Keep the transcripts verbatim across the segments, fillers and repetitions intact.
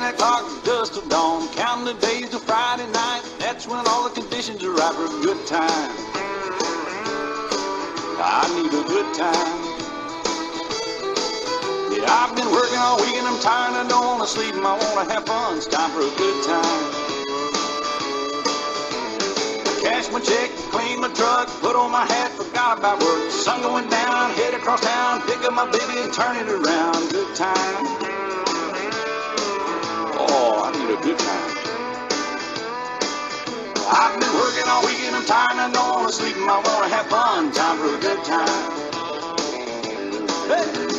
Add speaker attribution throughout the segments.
Speaker 1: that clock dusk till dawn, counting the days till Friday night. That's when all the conditions are right for a good time. I need a good time. Yeah, I've been working all week and I'm tired. I don't want to sleep and I want to have fun. It's time for a good time. Cash my check, clean my truck, put on my hat, forgot about work. Sun going down, head across town, pick up my baby and turn it around. Good time. Oh, I need a good time. I've been working all week and I'm tired and I don't want to sleep and I want to have fun. Time for a good time. Hey!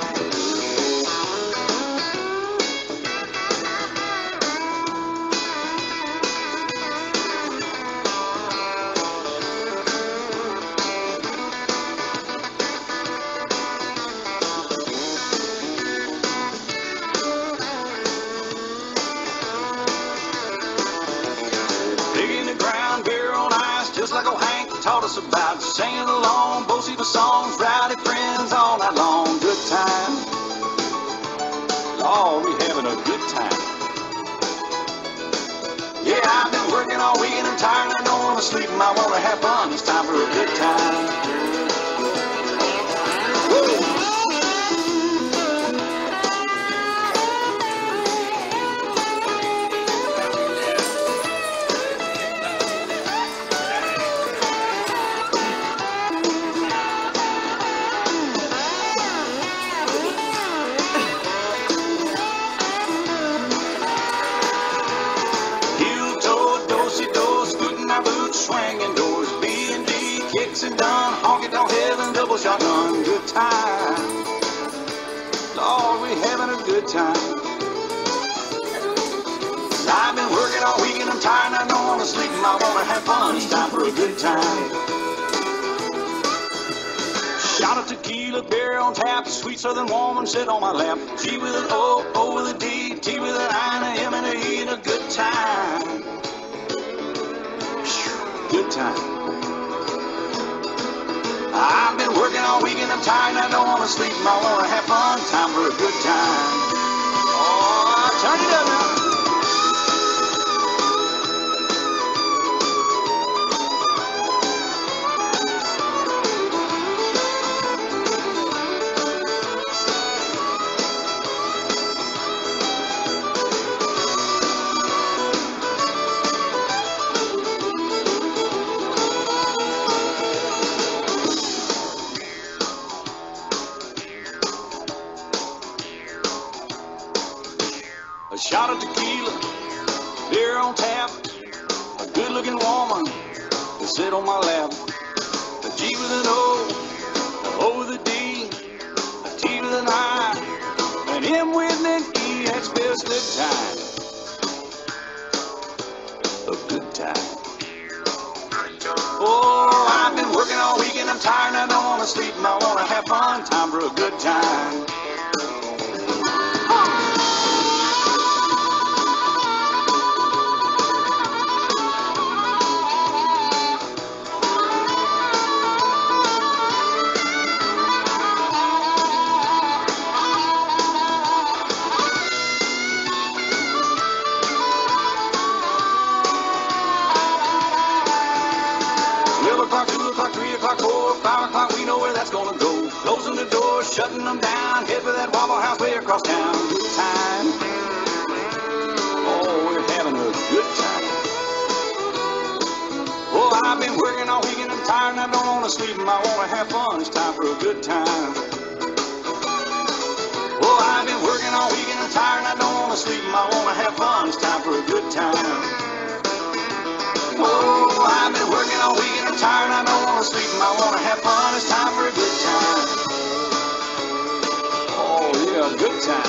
Speaker 1: Just like old Hank taught us about, singing along, both the songs, rowdy friends all night long. Good time. Oh, we having a good time. Yeah, I've been working all week and I'm tired and I don't want to sleep and I want to have fun. It's time for a good time. Woo! Swinging doors, B and D, kicks and done, honky tonk heaven, double shotgun, good time. Lord, we having a good time. I've been working all week and I'm tired and I don't want to sleep and I want to have fun. It's time for a good time. Shot of tequila, beer on tap, sweet southern woman sit on my lap. G with an O, O with a D, T with an I and a M and a E, and a good time. Good time. I've been working all week and I'm tired and I don't want to sleep and I want to have fun. Time for a good time. Oh, turn it up now. A shot of tequila, beer on tap, a good-looking woman to sit on my lap. A G with an O, a O with a D, a T with an I, an M with an E, that's best good time. A good time. Oh, I've been working all week and I'm tired and I don't want to sleep and I want to have fun. Time for a good time. two o'clock, three o'clock, four, five o'clock, we know where that's gonna go. Closing the doors, shutting them down, head for that Waffle House way across town. Good time. Oh, we're having a good time. Oh, I've been working all week and I'm tired and I don't want to sleep and I want to have fun. It's time for a good time. Oh, I've been working all week and I'm tired and I don't want to sleep and I want to have fun. It's time for a good time. Oh, I've been working all week and I'm tired and I don't want to sleep and I want to have fun. It's time for a good time. Oh, yeah, a good time.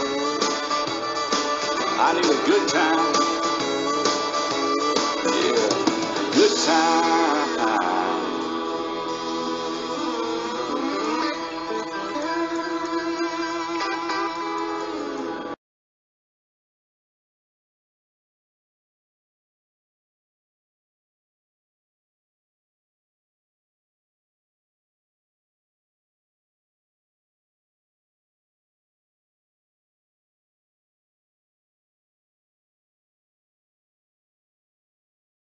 Speaker 1: I need a good time. Yeah, good time.